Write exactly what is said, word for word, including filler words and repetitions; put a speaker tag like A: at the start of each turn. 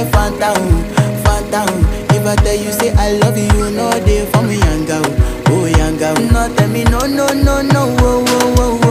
A: get phantom, phantom. If I tell you say I love you, you know they for me young girl, oh young girl. No tell me no no no no, oh oh oh.